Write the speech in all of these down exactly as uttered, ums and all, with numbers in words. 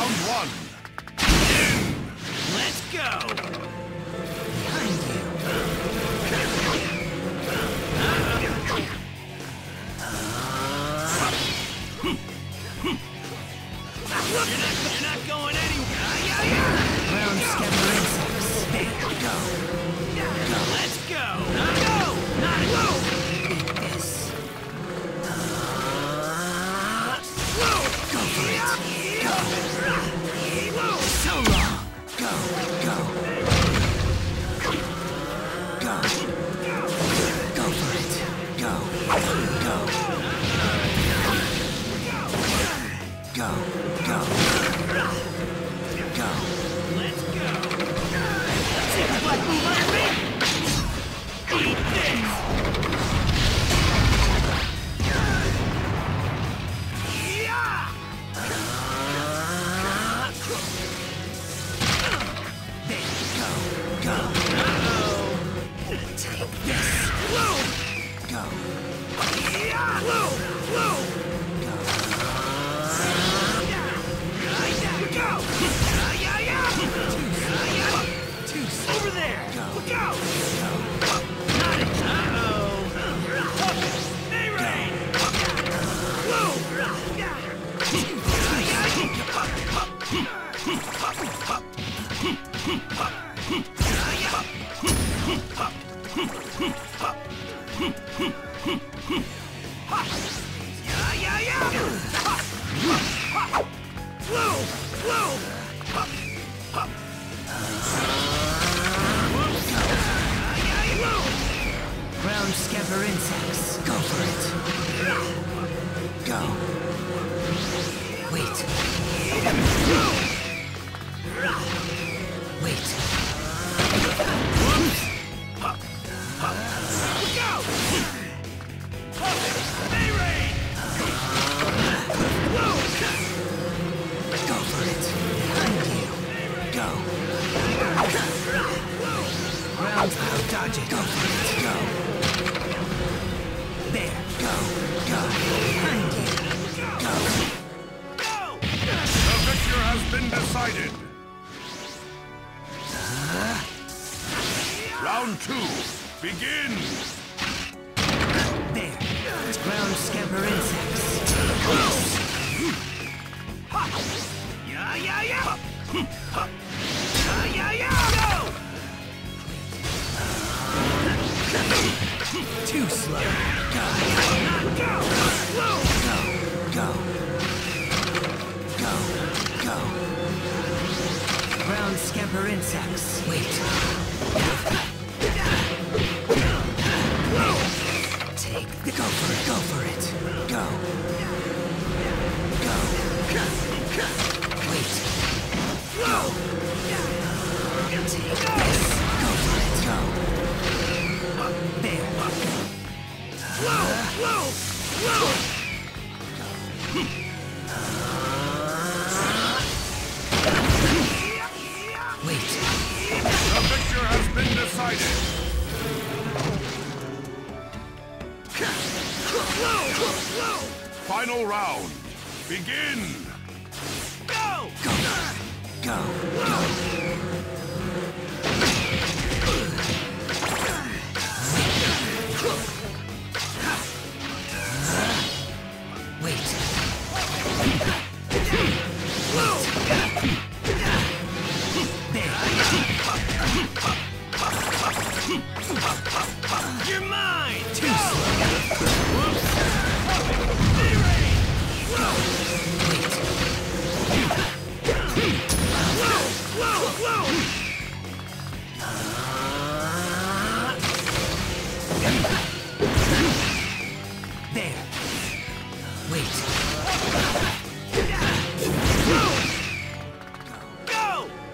Round one. Let's go. Behind you. You're not, you're not going anywhere. Yeah, yeah. Round scatter insects. There, go. Go. Let's go. Go. Not go. Eat this. Go. Go for it. Go. Go. So long. Go, go. Go. Go for it. Go. Go. Go. Go. Go. Let's go. Take a black move on me. Eat this. Yeah. There. Go. Go. Take this. Whoa. Go. Yeah. Whoa. Whoa. Go. Go! Yeah, yeah, yeah! Yeah, yeah! Two. Over there! Go. Go! Go. Not it! Uh-oh! Hey, Rain! Whoa! Yeah, yeah, yeah! Whoa! Whoa! Ground scamper insects. Go for it. Go. Wait. Wait. Go! Hey, Rain! Whoa! Go for it. Behind you. Go. Ground out dodging. Go for it. Go. There. Go. Go. Behind you. Go. Go! The victor has been decided. Round two. Begin. There. Ground scamper insects. Yeah, yeah, yeah! Yeah, yeah, yeah! Go! Too slow. Go. Go! Whoa! Go. Go. Go. Go. Ground scamper insects. Wait. Take the go for it. Go for it. Go. Go. Wait. Whoa! Take this. Go for it. Go. There. Whoa! Whoa! Whoa! Wait. The victor has been decided. Whoa! Whoa! Final round. Begin. Go! Go. Go. Go. Wait. Whoa! There. You're mine! Too Go! slow. Hey, Rain! Whoa! Wait. Whoa! Whoa! Whoa! There. Wait. Whoa! Go!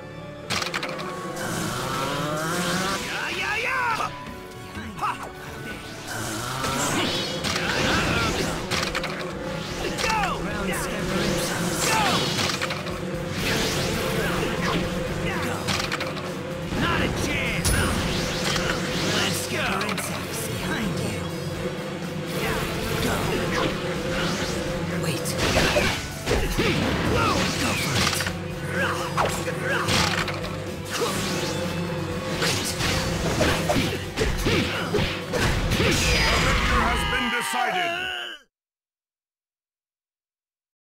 Yeah, yeah, yeah! Ha! Go! Ground scamper insects. Go! Not a chance! Let's go! Insects behind The victor has been decided.